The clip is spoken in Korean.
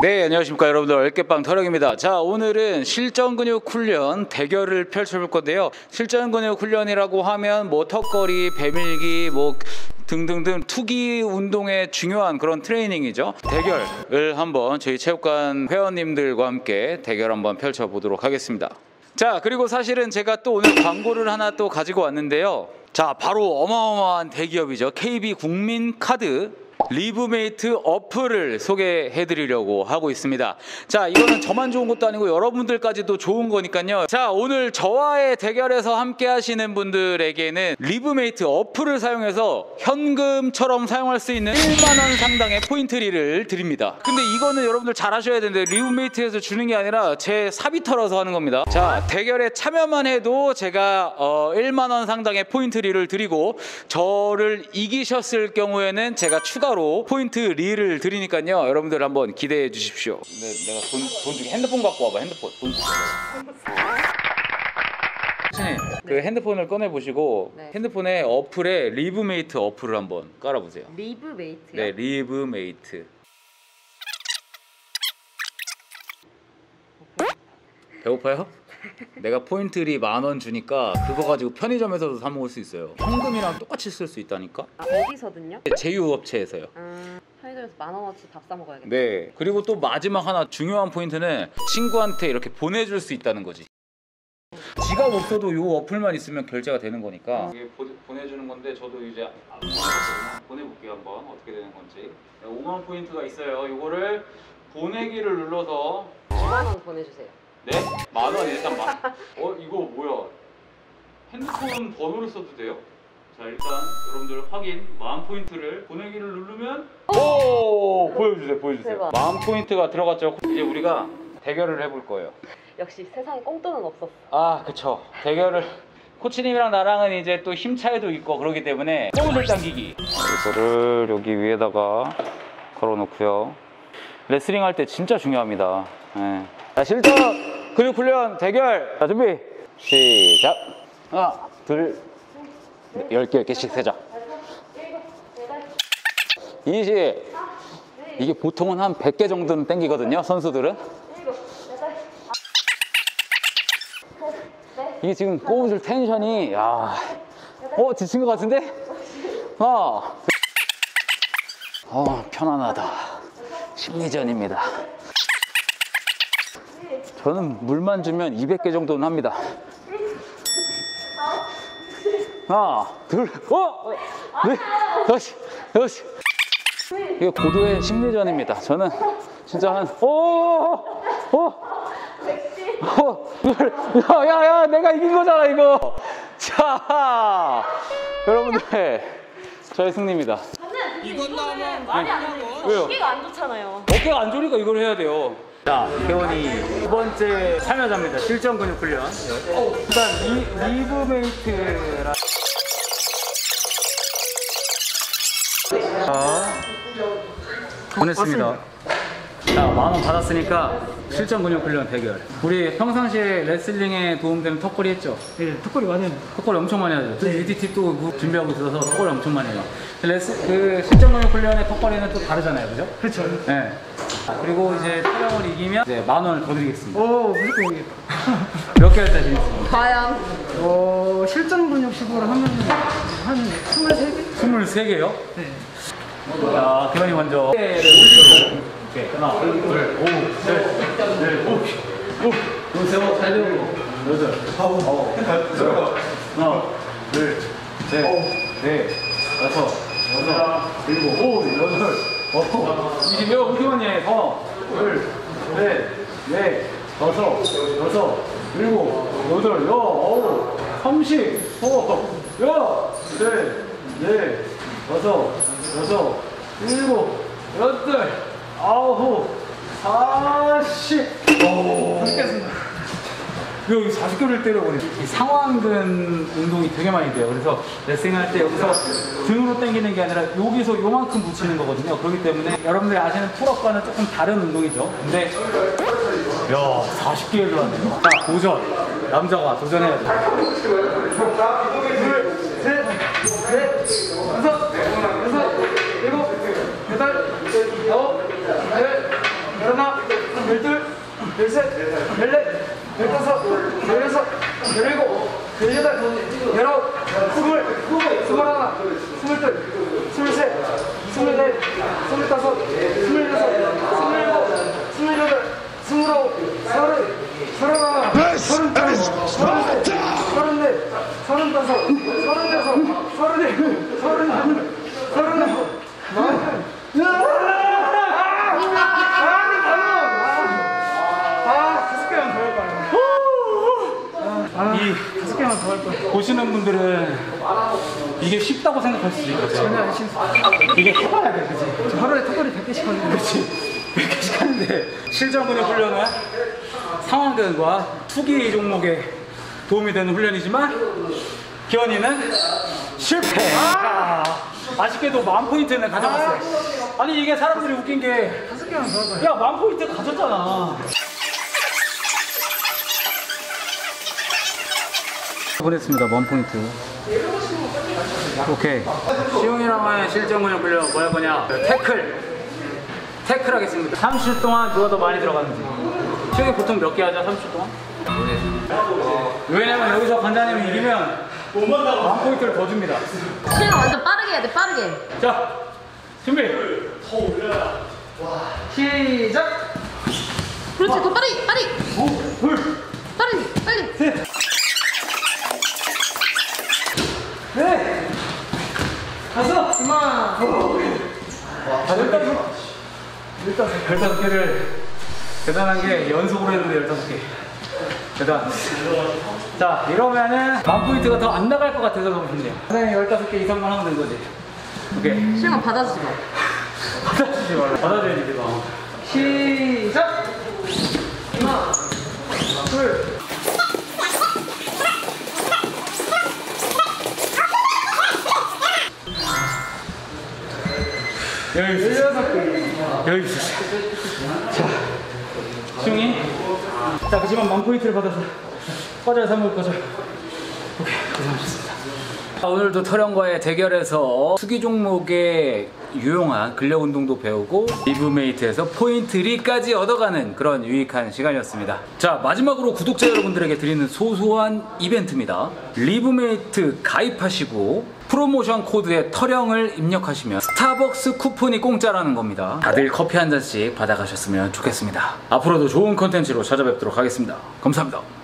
네, 안녕하십니까 여러분들. 어깨빵 터령입니다. 자, 오늘은 실전 근육 훈련 대결을 펼쳐볼 건데요. 실전 근육 훈련이라고 하면 뭐 턱걸이, 배밀기, 뭐 등등등 투기 운동의 중요한 그런 트레이닝이죠. 대결을 한번 저희 체육관 회원님들과 함께 대결 한번 펼쳐보도록 하겠습니다. 자, 그리고 사실은 제가 또 오늘 광고를 하나 또 가지고 왔는데요. 자, 바로 어마어마한 대기업이죠. KB국민카드 리브메이트 어플을 소개해 드리려고 하고 있습니다. 자, 이거는 저만 좋은 것도 아니고 여러분들까지도 좋은 거니까요. 자, 오늘 저와의 대결에서 함께 하시는 분들에게는 리브메이트 어플을 사용해서 현금처럼 사용할 수 있는 1만원 상당의 포인트리를 드립니다. 근데 이거는 여러분들 잘 하셔야 되는데 리브메이트에서 주는 게 아니라 제 사비터라서 하는 겁니다. 자, 대결에 참여만 해도 제가 1만원 상당의 포인트리를 드리고, 저를 이기셨을 경우에는 제가 추가로 포인트 리를 드리니까요. 여러분들 한번 기대해 주십시오. 내가 돈 주게 핸드폰 갖고 와봐. 핸드폰. 그 핸드폰을 꺼내 보시고 네. 핸드폰에 어플에 리브메이트 어플을 한번 깔아보세요. 리브메이트요? 네, 리브메이트. 배고파요? 내가 포인트리 10,000원 주니까 그거 가지고 편의점에서도 사 먹을 수 있어요. 현금이랑 똑같이 쓸 수 있다니까. 아, 어디서든요? 제휴업체에서요. 편의점에서 10,000원어치 밥 사 먹어야겠다. 네. 그리고 또 마지막 하나 중요한 포인트는 친구한테 이렇게 보내줄 수 있다는 거지. 지갑 없어도 이 어플만 있으면 결제가 되는 거니까 이게 보내주는 건데, 저도 이제 보내볼게요. 한번 어떻게 되는 건지. 5만 포인트가 있어요. 이거를 보내기를 눌러서 10,000원 보내주세요. 네? 10,000원 일단 이거 뭐야? 핸드폰 번호를 써도 돼요? 자, 일단 여러분들 확인. 10,000포인트를 보내기를 누르면 오! 보여주세요. 대박. 10,000포인트가 들어갔죠. 이제 우리가 대결을 해볼 거예요. 역시 세상에 꽁돈은 없었어. 아, 그쵸. 대결을 코치님이랑 나랑은 이제 또 힘 차이도 있고 그러기 때문에 꼬무줄 당기기, 이거를 여기 위에다가 걸어놓고요. 레슬링 할 때 진짜 중요합니다. 네. 자, 실전 근육 훈련 대결. 자, 준비 시작. 하나, 둘, 10개씩 세자. 20. 이게 보통은 한 100개 정도는 땡기거든요, 선수들은. 이게 지금 꼬무줄 텐션이, 야, 지친 것 같은데? 편안하다. 심리전입니다. 저는 물만 주면 200개 정도는 합니다. 하나, 둘, 넷, 다섯. 이게 고도의 심리전입니다. 저는 진짜 야, 내가 이긴 거잖아, 이거. 자, 여러분들, 저의 승리입니다. 이건 나오면 말이 안 되고. 왜요? 어깨가 안 좋잖아요. 어깨가 안 좋으니까 이걸 해야 돼요. 자, 태원이 두 번째 참여자입니다. 실전 근육 훈련. 일단 리브메이트라. 자, 보냈습니다. 자, 10,000원 받았으니까 실전 근육 훈련 대결. 우리 평상시에 레슬링에 도움되는 턱걸이 했죠? 네, 턱걸이 많이 해요. 턱걸이 엄청 많이 하죠. 저 UDT 또 준비하고 있어서 턱걸이 엄청 많이 해요. 그 실전 근육 훈련의 턱걸이는 또 다르잖아요, 그죠? 그렇죠. 네. 그리고 이제 촬영을 이기면 이제 10,000원을 더 드리겠습니다. 무조건 이기겠다. 몇 개 할 때 드리겠습니다? 과연? 실전 근육식으로 하면 한 23개? 23개요? 네. 자, 기현이 먼저. 오케이. 하나, 둘, 오, 셋, 넷, 오, 세워, 잘 되고. 여덟, 하나, 둘, 셋, 넷, 다섯, 여섯, 일곱, 여덟, 20. 몇, 어떻게 많이 해? 둘, 넷, 다섯, 여섯, 일곱, 여덟, 30, 셋, 넷, 다섯, 여섯, 일곱, 여덟, 40. 맛있겠습니다. 여기 40개를 때려버려. 상완근 운동이 되게 많이 돼요. 그래서 레슬링할 때 여기서 등으로 당기는 게 아니라 여기서 요만큼 붙이는 거거든요. 그렇기 때문에 여러분들이 아시는 풀업과는 조금 다른 운동이죠. 근데 40개를 들어왔네요. 자, 도전. 남자가 도전해야죠. 둘, 셋, 넷, 다섯, 여섯, 일곱, 여덟, 아홉, 열, 열하나, 열둘, 열셋, 열넷, 열다섯, 열여섯, 열일곱, 열여덟, 열아홉, 스물, 스물하나, 스물둘, 스물셋, 스물넷, 스물다섯, 스물여섯, 스물일곱, 스물여덟, 스물아홉, 서른, 서른하나, 서른둘, 서른셋, 서른넷, 서른다섯, 서른여섯, 서른일곱, 서른여덟, 서른아홉, 마흔. 이 5개만 더 할 거야. 보시는 분들은 이게 쉽다고 생각할 수도 있거든. 전혀 안 신수. 이게 해봐야 돼, 그치? 하루에 턱걸이 100개씩 하는 거지. 그렇지. 100개씩 하는데 실전 근육 훈련은 상완근과 투기 종목에 도움이 되는 훈련이지만 기현이는 실패. 아쉽게도 10,000포인트는 가져갔어. 아니 이게 사람들이 웃긴 게 5개만 더 할 거야. 야 10,000포인트 가졌잖아. 보냈습니다. 10,000포인트. 오케이. 시용이랑의 실전 근육 훈련 뭐 할 거냐? 태클 하겠습니다. 30초 동안 누가 더 많이 들어가는지. 시용이 보통 몇 개 하죠? 30초 동안? 왜냐면 여기서 관장님이 이기면 10,000포인트를 더 줍니다. 시영 완전 빠르게 해야 돼, 빠르게. 자, 준비. 시작! 그렇지, 더 빨리, 빨리. 둘, 빨리. 셋. 네. 다섯. 그만! 15개를 대단한 게 연속으로 했는데 15개. 대단. 자, 이러면은 10,000포인트가 더 안 나갈 것 같아서 너무 좋네요. 선생님 15개 이상만 하면 된 거지. 오케이. 시영아 받아주지 마. 받아주지 말라. 받아줘야지, 내가. 시작! 하나, 둘, 여기 있어. 16개. 여기 있어. 자, 시용이. 자, 그지만 10,000포인트를 받아서 꺼져요, 3분 꺼져. 오케이, 고생하셨습니다. 오늘도 터령과의 대결에서 투기 종목에 유용한 근력 운동도 배우고 리브메이트에서 포인트 리까지 얻어가는 그런 유익한 시간이었습니다. 자, 마지막으로 구독자 여러분들에게 드리는 소소한 이벤트입니다. 리브메이트 가입하시고 프로모션 코드에 터령을 입력하시면 스타벅스 쿠폰이 공짜라는 겁니다. 다들 커피 한 잔씩 받아가셨으면 좋겠습니다. 앞으로도 좋은 컨텐츠로 찾아뵙도록 하겠습니다. 감사합니다.